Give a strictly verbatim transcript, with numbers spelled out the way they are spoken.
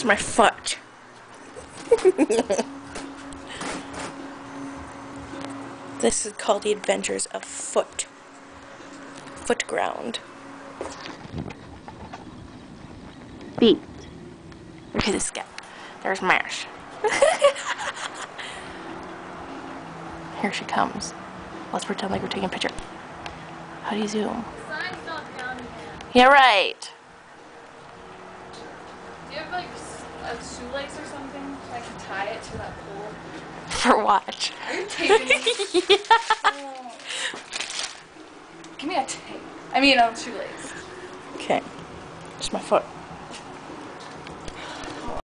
It's my foot. This is called The Adventures of Foot. Footground. Feet. Look at this guy. There's Mash. Here she comes. Let's pretend like we're taking a picture. How do you zoom? The sign's not down yet. Yeah, right. Do you have like a shoelace or something so I can tie it to that pole? For watch. Are you taping me? Yeah. Oh. Give me a tape. I mean a shoelace. Okay. Just my foot.